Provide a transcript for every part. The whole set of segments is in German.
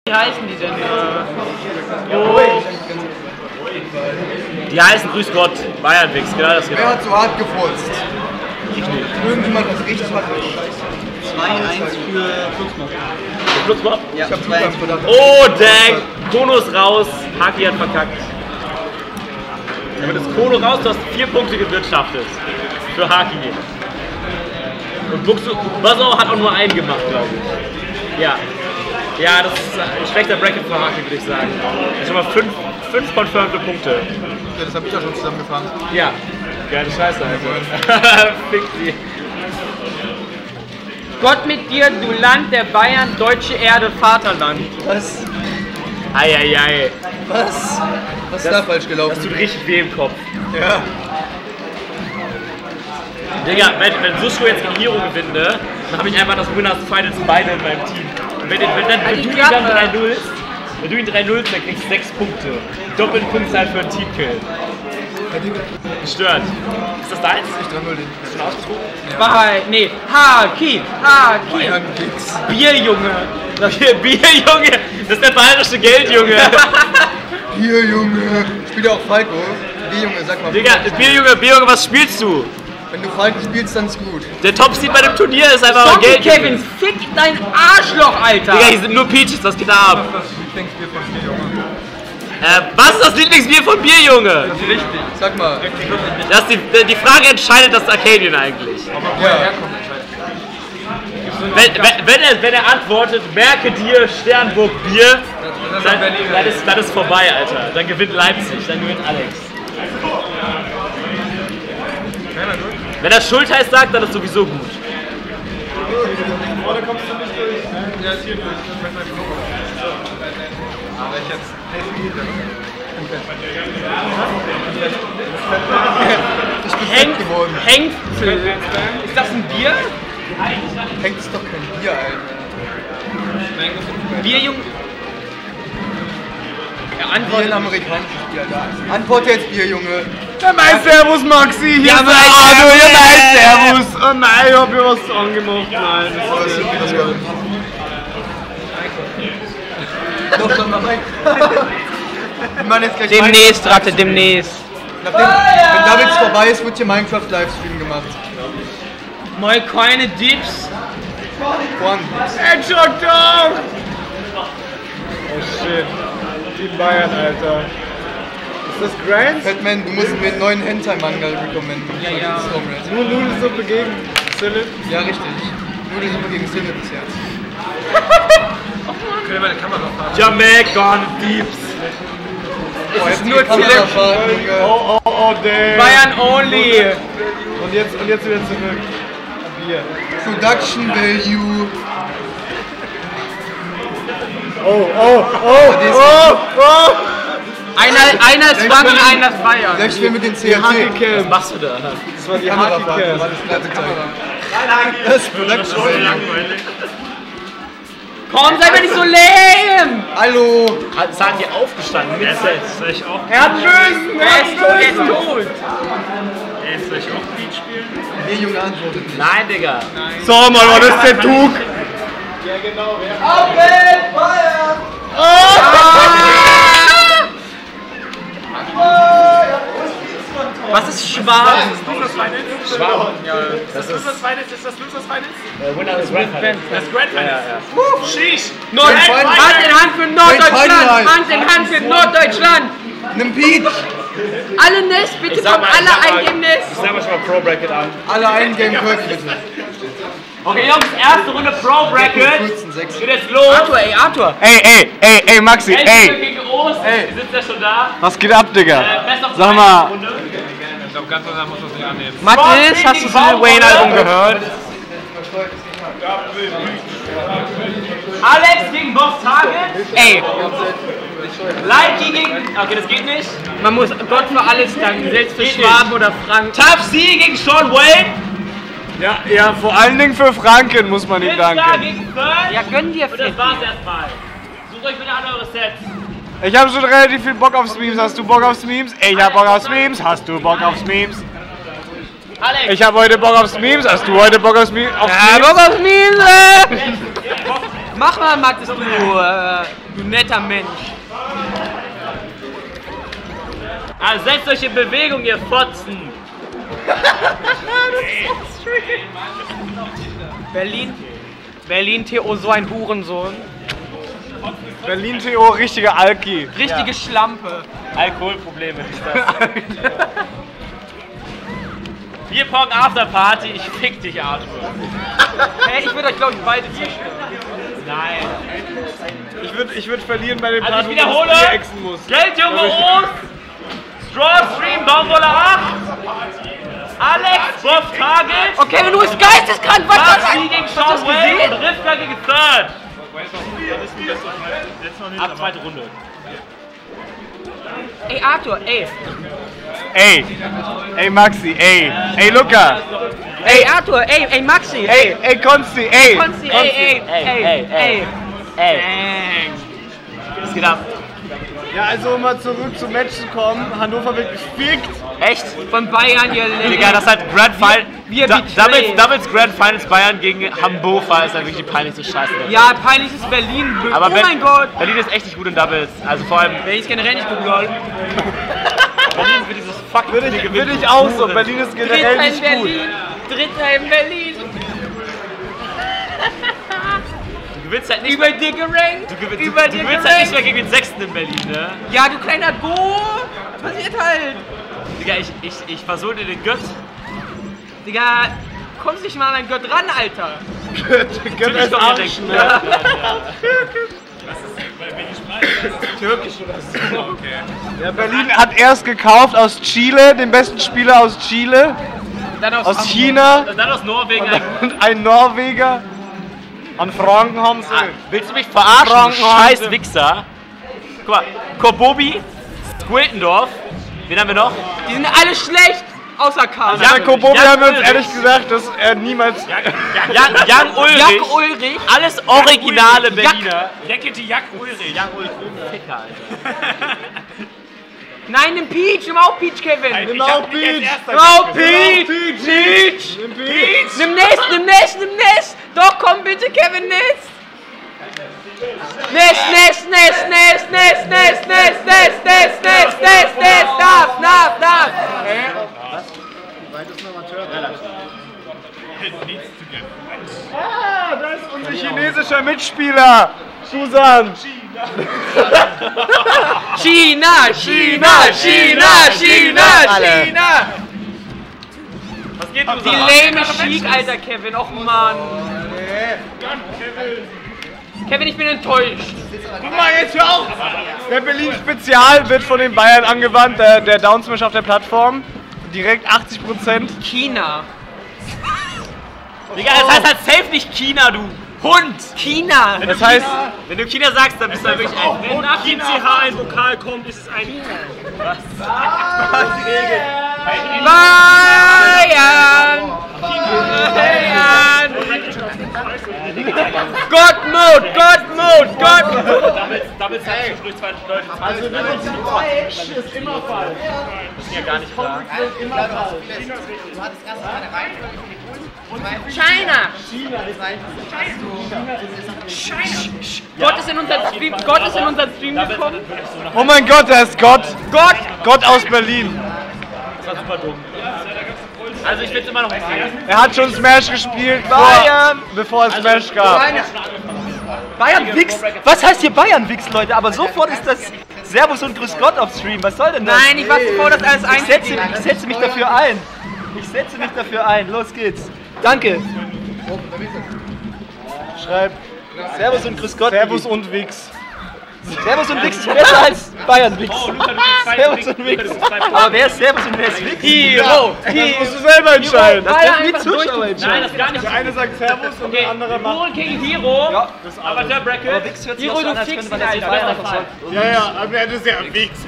Wie heißen die denn? Die heißen Grüß Gott, Bayernwix, genau das Wer hat so hart gefurzt? Ich nicht. Irgendjemand, was richtig hart ist. 2-1 für Fluxmob. Der Fluxmob? Ja, Ich hab Zugang gedacht. Oh, dang! Kono ist raus, Haki hat verkackt. Damit ist Kono raus, du hast 4 Punkte gewirtschaftet. Für Haki. Und Buzzau hat auch nur einen gemacht, glaube ich. Ja. Ja, das ist ein schlechter Bracket für Haki, würde ich sagen. Das ist schon mal 5 confirmte Punkte. Ja, das hab ich ja schon zusammengefangen. Ja. Geile Scheiße, also. Fick sie. Gott mit dir, du Land der Bayern, deutsche Erde, Vaterland. Was? Eieiei. Was? Was ist da falsch gelaufen? Das tut richtig weh im Kopf. Ja. Digga, wenn Sushko jetzt gegen Hiro gewinnt, ne, dann habe ich einfach das Winners Finals beide in meinem Team. Und wenn du ihn 3-0, dann kriegst du 6 Punkte. Doppelte Punktzahl für einen Teamkill. Gestört. Ist das deins? Ich 3-0 den. Ist schon ausgezogen? Nee, Haki. Bayern geht's. Bierjunge. Bierjunge! Das ist der bayerische Geldjunge! Bierjunge. Spielt ja auch Falco. Bierjunge, sag mal. Digga, Bierjunge, was spielst du? Wenn du Falco spielst, dann ist gut. Der Top-Seed bei dem Turnier ist einfach Sorry, Geldjunge. Kevin, fick dein Arschloch, Alter! Digga, hier sind nur Peaches, das geht ab. Das Lieblingsbier von Bierjunge. Was ist das Lieblingsbier von Bierjunge? Das ist richtig. Sag mal. Das ist die Frage entscheidet das Arcadian eigentlich. Ja. Wenn er antwortet, merke dir Sternburg Bier, dann ist vorbei, Alter. Dann gewinnt Leipzig, dann gewinnt Alex. Wenn er Schultheiß sagt, dann ist sowieso gut. Oder kommst du nicht durch? Ja, ist hier durch. Aber ich jetzt Ich bin fett geworden. Hengstl. Ist das ein Bier? Hängt ist doch kein Bier, Alter. Bierjunge. Bier ein amerikanisches Bier, Alter. Antwort jetzt, Bierjunge. Ja, mein Servus, Maxi. Hier ist der mein Arno. Ja, mein Servus. Servus. Oh nein, ich hab mir was angemacht. Nein, Doch, schon mal rein. Mann, jetzt gleich Demnächst, Ratte, demnächst. Wenn Davids vorbei ist, wird hier Minecraft-Livestream gemacht. Mal keine Dips. One. Headshot down. Oh shit. Team Bayern, Alter. Ist das Grant? Fatman, du musst mir einen neuen Hentai-Manga recommenden. Ja. Nur Nudelsuppe gegen Silip? Ja, richtig. Nudelsuppe gegen Silip bis jetzt. Können wir meine Kamera fahren? Jamaican Deeps. Oh, jetzt nur Kamerafahren, Junge. Oh, damn. Bayern only. Und jetzt wieder zurück. Bier. Production Value. Oh. Einer ist Franken, einer ist Bayern. Gleich spielen wir den Die CRT. Was Haki-Cam. machst du da? Das war die Kamerafahren, Haki-Cam. war das ganze Zeit. Das ist Production Value. Komm, sei mir nicht so lame. Hallo. Sagen die aufgestanden mit Set? Soll ich auch? Er hat bösen. Er ist tot. Soll ich auch Beat spielen? Bierjunge antwortet nicht. Nein, Digga. So, Mann, was ist der Tug? Was ist schwarz? Schwarm. Das ist das Finals? Ist das Losers Finals? Winner ist Grand Finals. Das Grand Finals. Sheesh. Hand in Hand für Norddeutschland. Hand in Hand für Norddeutschland. Nimm Peach. Alle Nest, bitte kommt alle eingeben Nest. Ich sag mal schon mal Pro Bracket an. Alle einen Game Kirk bitte. Okay, Jungs, erste Runde Pro Bracket. 15-6. Geht jetzt los. Arthur. Ey, Maxi, Elfte gegen Ost. Die sind ja schon da. Was geht ab, Digga? Best of Sag mal. Runde. Ich glaube, ganz anders muss man sich annehmen. Mathis, hast du das Lil Wayne Album gehört? Alex gegen Boss Target. Ey, Leiki gegen... Okay, das geht nicht. man muss Gott für alles danken, selbst für Schwaben oder Franken. Tough C gegen Sean Wayne. Ja, vor allen Dingen für Franken muss man ihm Pizza danken. gegen Fern. Ja, gönn dir, Und das Freddy. war's erstmal. Sucht euch bitte an eure Sets. Ich habe schon relativ viel Bock aufs Memes. Hast du Bock aufs Memes? Ich hab Bock aufs Memes. Hast du Bock aufs Memes? Alex. Ich hab heute Bock aufs Memes. Hast du heute Bock aufs Memes? Ja, Bock aufs Miese! Mach mal, Max, du Du netter Mensch. Also setzt euch in Bewegung, ihr Fotzen. Berlin Theo, so ein Hurensohn. Berlin Theo, richtige Alki. Richtige Schlampe. Alkoholprobleme ist das. Bierpong Afterparty, ich fick dich, Arthur. Hey, ich würde euch, glaube ich, beide zerstören. Nein. Ich würd verlieren bei dem Also Part, ich wo man wiederhole. das Bier exen muss. Geldjunge Ost. Strawstream, Baumwolle 8. Alex, Bob Target. Okay, du bist geisteskrank, was Basti das gegen Sean Wayne und Rivka gegen Third. Ab zweite Runde. Ey, Arthur, ey. Ey Maxi, ey Luca. Ey, Arthur, ey, Maxi. Ey Konsti, ey. Konsti, ey. Was geht ab? Ja, also um mal zurück zum Match zu kommen, Hannover wird gefickt. Echt? Von Bayern, ihr Digga, das hat Grand Final. Wir betrayen. Doubles Grand Finals Bayern gegen Hannover ist ja wirklich die peinlichste Scheiße. Ja, peinlich ist Berlin. Aber oh mein Gott. Berlin ist echt nicht gut in Doubles. Also vor allem. Berlin ist generell nicht gut, lol. Berlin für dieses fucking Würde ich auch so, Berlin ist generell Dritter in nicht gut. Berlin. Dritter in Berlin. Du willst halt nicht Über dir gerankt. Du willst halt nicht mehr gegen den Sechsten in Berlin, ne? Ja, du kleiner Go. Passiert halt. Digga, ich versohl dir den Gött. Digga, kommst nicht mal an dein Gott ran, Alter. Gönn es Arsch, ne? Türkisch oder so. Okay. Ja, Berlin hat erst gekauft aus Chile, den besten Spieler aus Chile, Dann aus China Und dann aus Norwegen. und ein Norweger. An Franken haben sie. Willst du mich verarschen, du scheiß Wichser? Guck mal, Kobobi, Squiltendorf. Wen haben wir noch? Die sind alle schlecht, außer Karl. Ja, Kobobi Jan haben wir uns Ulrich. ehrlich gesagt, dass er niemals... Jan Ulrich. Jack Ulrich. Alles originale Berliner. Jack Ulrich. Jan Ulrich, Ficker, Alter. Nein, nimm Peach, nimm auch Peach, Kevin. Nimm auch Peach! Nimm auch Peach. Peach. Nimm Peach! Nimm Nest. Doch, komm bitte, Kevin, Nest. Nest. Darf. Ah, da ist unser chinesischer Mitspieler! Susan! China. Was geht, Die lame Chic, Alter, Kevin. Och, Mann. Kevin, ich bin enttäuscht. Guck mal, jetzt hör auf! Der Berlin-Spezial wird von den Bayern angewandt, der Downsmash auf der Plattform. Direkt 80%. China. Digga, das heißt halt safe nicht China, du Hund! China. Das heißt, Wenn du China sagst, dann bist du wirklich ein... Wenn nach dem CH ein Vokal kommt, ist es ein... Bayern. Gottmut. Damit sagst du durch zwei Leute. Also ist immer falsch. Das ist ja gar nicht klar. China. Gott ist in unseren Stream gekommen. Oh mein Gott, er ist Gott! Gott aus Berlin! Das war super dumm. Also ich finde immer noch okay. Er hat schon Smash gespielt, bevor es Smash gab. Bayern Wix? Was heißt hier Bayern Wix, Leute? Aber sofort ist das Servus und Grüß Gott auf Stream. Was soll denn das? Nein, ich war zuvor das alles Ich setze mich dafür ein. Los geht's. Danke. Schreib Servus und Grüß Gott. Servus und Wix. Servus und Wix ist besser als Bayern Wix. Oh, Luca, du kriegst Servus und Wix. Aber wer ist Servus und wer ist Wix? Das musst du selber entscheiden. Das dürfen die Zuschauer Nein, entscheiden. das gar nicht. Der eine sagt Servus und der andere macht... Hero gegen Hero. Ja. Amateur Bracket. Aber Wix hört sich auch so Hero, an, du als könnte fickst man ihn, das nicht Alter. Bayern einfach so. Ja, aber er ist ja Wix.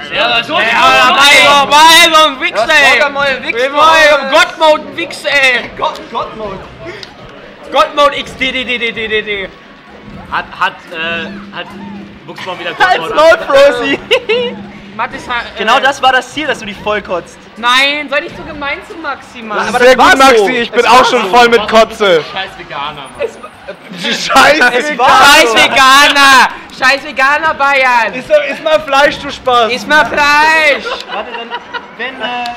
Bayern Wix, ey. Gottmode Wix, ey. Gottmode XDDDDDD. Hat Buchsbaum wieder Halt's Maul, Frozy! Mathis, Genau das war das Ziel, dass du dich vollkotzt. Nein, sei nicht so gemein zu Maxi, Mann. Aber Sehr das war gut, Maxi, so. ich bin Es auch war schon so. voll mit Kotze. Scheiß Veganer, Mann. Scheiß Es war Scheiß Veganer! Scheiß Veganer Bayern! Iss mal Fleisch, du Spaß! Iss mal Fleisch! Warte, wenn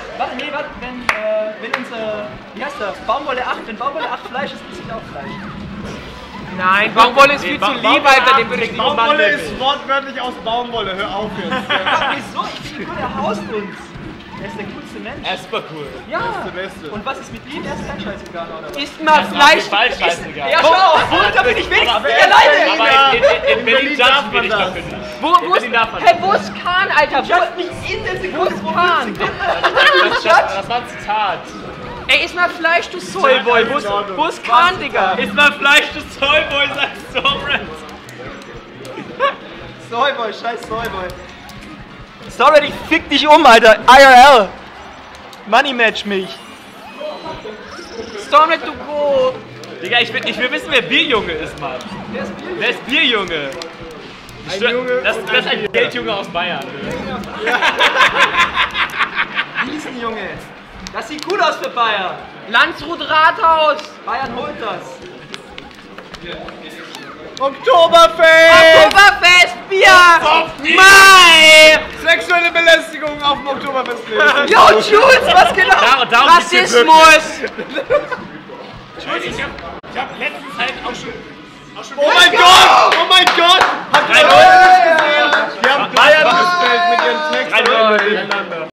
unser, wie heißt das, Baumwolle 8, wenn Baumwolle 8 Fleisch ist, ist es auch Fleisch. Nein, Baumwolle ist viel zu lieb, Alter, den würde ich nicht Baumwolle umwandeln. ist wortwörtlich aus Baumwolle, hör auf jetzt. Wieso? Ich finde cool, er haust uns. Er ist der coolste Mensch. Er ist super cool. Ja. Der Beste. Und was ist mit ihm? Er ist kein Scheißveganer, oder was? Isst mal Fleisch! Falsch, scheißegal. Ja, schau, da bin ich wenigstens nicht alleine. Aber in Berlin Berlin darf judgen wir man dich das. dafür nicht. Wo ist, Berlin darf man hey, wo ist Kahn, Alter? Judge mich in der Sekunde, Wo ist Kahn? Das war ein Zitat. Ey, iss mal Fleisch, du Soulboy! Wo ist Kahn, Digga? Ist mal Fleisch des Zollboy, sagt Stormrand. Soyboy, scheiß Soyboy. Sorry, ich fick dich um, Alter. IRL. Money Match mich. Stormlet, du Go! Digga, ich will wissen, wer Bierjunge ist, Mann. Wer ist Bierjunge? Das ist ein Geldjunge aus Bayern. Riesenjunge. Das sieht cool aus für Bayern. Landshut Rathaus! Bayern holt das. Oktoberfest! Oktoberfest, Bier! Mai! Sexuelle Belästigung auf dem Oktoberfest lesen. Yo, Jules, was genau? Darum geht's hier wirklich. Rassismus! Ich hab letzte Zeit auch schon Oh mein Gott! Oh mein Gott! Habt ihr Leute nicht gesehen? Die haben Bayern gestellt mit ihren Texten.